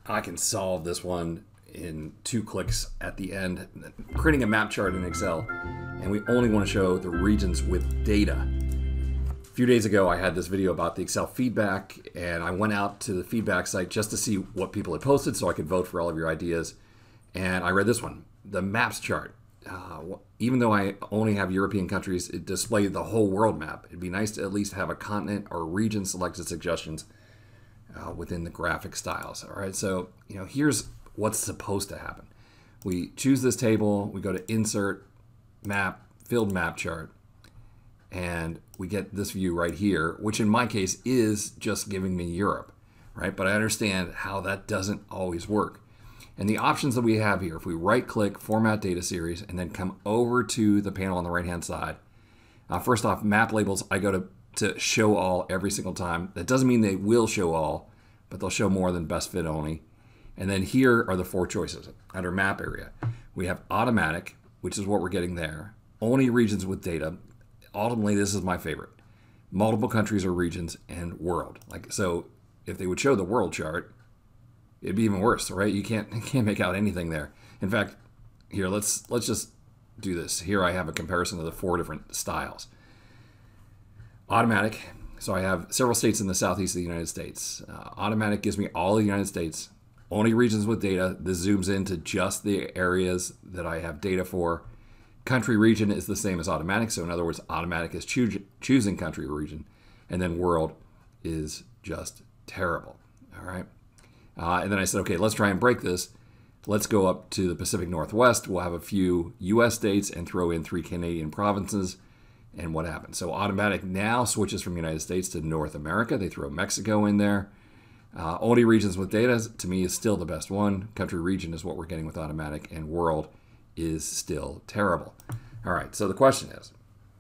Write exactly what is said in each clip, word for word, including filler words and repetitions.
I can solve this one in two clicks at the end. Creating a map chart in Excel, and we only want to show the regions with data. A few days ago, I had this video about the Excel feedback, and I went out to the feedback site just to see what people had posted so I could vote for all of your ideas. And I read this one, the maps chart. Uh, even though I only have European countries, it displayed the whole world map. It'd be nice to at least have a continent or region selected suggestions uh, within the graphic styles. All right, so you know, here's what's supposed to happen. We choose this table, we go to Insert, Map, Filled Map Chart, and we get this view right here, which in my case is just giving me Europe, right? But I understand how that doesn't always work. And the options that we have here, if we right-click, Format Data Series, and then come over to the panel on the right-hand side, uh, first off, map labels, I go to, to Show All every single time. That doesn't mean they will show all, but they'll show more than Best Fit Only. And then here are the four choices. Under Map Area, we have Automatic, which is what we're getting there. Only regions with data. Ultimately, this is my favorite. Multiple countries or regions, and World. Like, so if they would show the world chart, it'd be even worse, right? You can't you can't make out anything there. In fact, here let's let's just do this. Here I have a comparison of the four different styles. Automatic. So I have several states in the southeast of the United States. Uh, automatic gives me all the United States. Only regions with data. This zooms into just the areas that I have data for. Country region is the same as automatic. So in other words, automatic is choo choosing country or region. And then world is just terrible. All right. Uh, and then I said, okay, let's try and break this. Let's go up to the Pacific Northwest. We'll have a few U S states and throw in three Canadian provinces. And what happens? So automatic now switches from United States to North America. They throw Mexico in there. Uh, only regions with data, to me, is still the best one. Country region is what we're getting with automatic, and world is still terrible. All right, so the question is,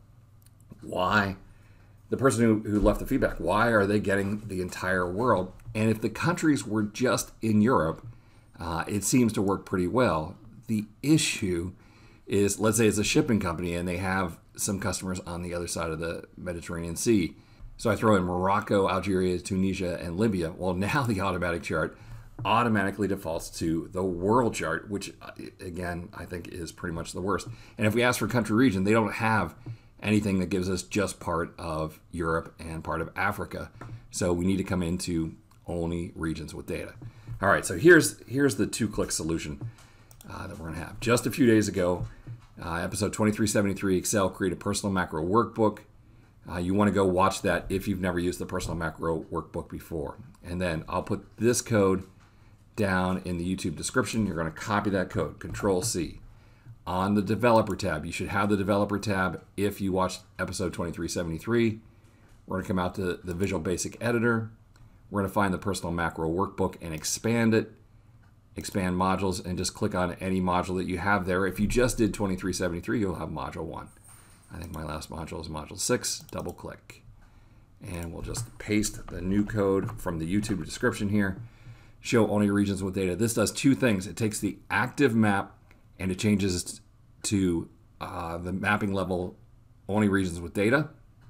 why, the person who, who left the feedback, why are they getting the entire world? And if the countries were just in Europe, uh, it seems to work pretty well. The issue is, let's say it's a shipping company and they have some customers on the other side of the Mediterranean Sea. So I throw in Morocco, Algeria, Tunisia, and Libya. Well, now the automatic chart automatically defaults to the world chart, which, again, I think is pretty much the worst. And if we ask for country region, they don't have anything that gives us just part of Europe and part of Africa. So we need to come into only regions with data. All right, so here's here's the two-click solution uh, that we're going to have. Just a few days ago, uh, episode twenty-three seventy-three, Excel Create a Personal Macro Workbook. Uh, you want to go watch that if you've never used the Personal Macro Workbook before. And then I'll put this code down in the YouTube description. You're going to copy that code, Control C. On the Developer tab, you should have the Developer tab if you watched episode twenty-three seventy-three. We're going to come out to the Visual Basic Editor. We're going to find the Personal Macro Workbook and expand it. Expand modules and just click on any module that you have there. If you just did twenty-three seventy-three, you'll have module one. I think my last module is module six. Double click. And we'll just paste the new code from the YouTube description here. Show only regions with data. This does two things. It takes the active map and it changes to uh, the mapping level only regions with data.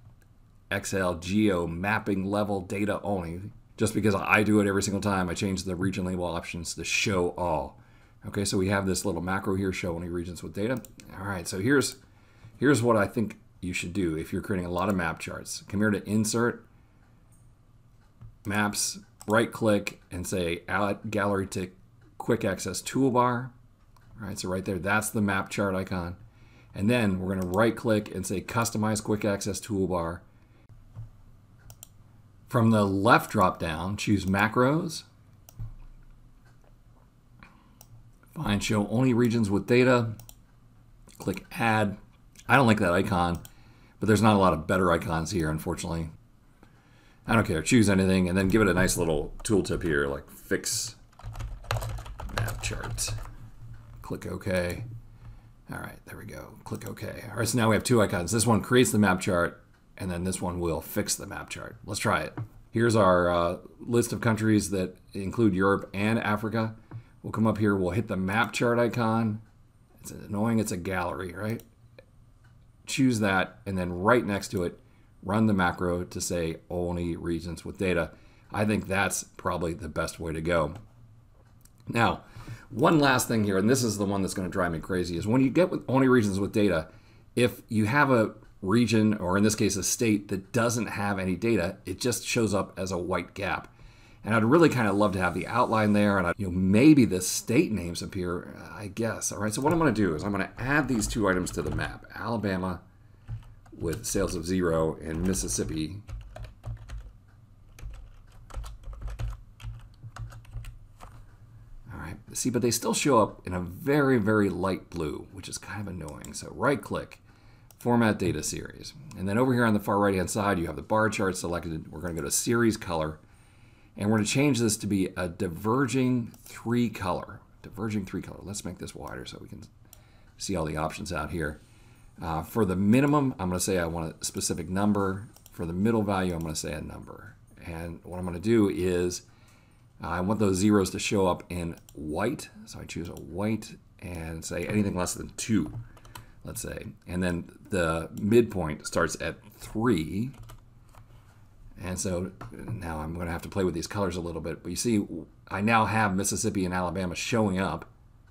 X L Geo mapping level data only. Just because I do it every single time, I change the region label options to show all. Okay, so we have this little macro here, show only regions with data. All right, so here's here's what I think you should do if you're creating a lot of map charts. Come here to Insert, Maps, right click and say Add Gallery to Quick Access Toolbar. All right, so right there, that's the map chart icon. And then we're going to right click and say Customize Quick Access Toolbar. From the left drop down, choose Macros. Find Show Only Regions with Data. Click Add. I don't like that icon, but there's not a lot of better icons here, unfortunately. I don't care. Choose anything and then give it a nice little tooltip here, like Fix Map Chart. Click OK. All right, there we go. Click OK. All right, so now we have two icons. This one creates the map chart, and then this one will fix the map chart. Let's try it. Here's our uh, list of countries that include Europe and Africa. We'll come up here, we'll hit the map chart icon. It's annoying, it's a gallery, right? Choose that, and then right next to it, run the macro to say only regions with data. I think that's probably the best way to go. Now, one last thing here, and this is the one that's going to drive me crazy, is when you get with only regions with data, if you have a region, or in this case a state, that doesn't have any data, it just shows up as a white gap. And I'd really kind of love to have the outline there, and I, you know, maybe the state names appear, I guess. All right, so what I'm going to do is I'm going to add these two items to the map. Alabama with sales of zero and Mississippi see, but they still show up in a very, very light blue, which is kind of annoying. So right-click, Format Data Series. And then over here on the far right-hand side, you have the bar chart selected. We're going to go to Series Color, and we're going to change this to be a Diverging three color. Diverging three color. Let's make this wider so we can see all the options out here. Uh, for the minimum, I'm going to say I want a specific number. For the middle value, I'm going to say a number. And what I'm going to do is I want those zeros to show up in white, so I choose a white and say anything less than two, let's say. And then the midpoint starts at three. And so now I'm going to have to play with these colors a little bit. But you see, I now have Mississippi and Alabama showing up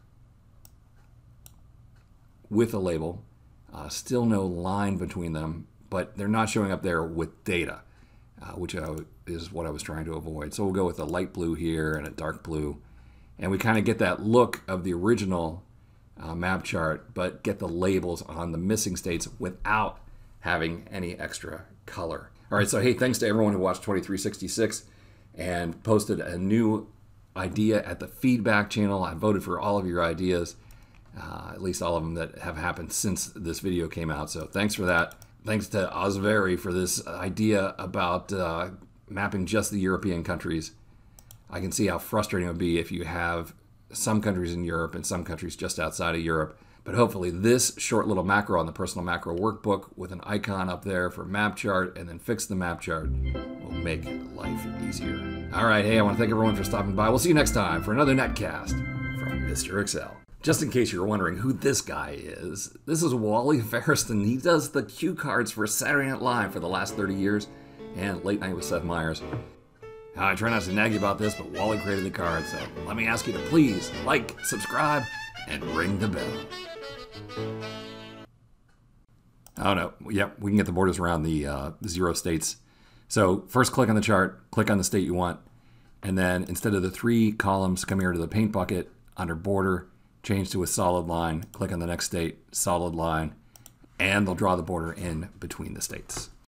with a label. Uh, still no line between them, but they're not showing up there with data. Uh, which I, is what I was trying to avoid. So we'll go with a light blue here and a dark blue. And we kind of get that look of the original uh, map chart, but get the labels on the missing states without having any extra color. All right, so hey, thanks to everyone who watched twenty-three sixty-six and posted a new idea at the feedback channel. I voted for all of your ideas, uh, at least all of them that have happened since this video came out. So thanks for that. Thanks to Osveri for this idea about uh, mapping just the European countries. I can see how frustrating it would be if you have some countries in Europe and some countries just outside of Europe. But hopefully this short little macro on the Personal Macro Workbook with an icon up there for map chart and then fix the map chart will make life easier. All right, hey, I want to thank everyone for stopping by. We'll see you next time for another netcast from Mister Excel. Just in case you're wondering who this guy is, this is Wally Ferriston. He does the cue cards for Saturday Night Live for the last thirty years and Late Night with Seth Meyers. I try not to nag you about this, but Wally created the cards, so let me ask you to please like, subscribe, and ring the bell. Oh no, yep, we can get the borders around the uh, zero states. So first click on the chart, click on the state you want, and then instead of the three columns, come here to the paint bucket under border, change to a solid line, click on the next state, solid line, and they'll draw the border in between the states.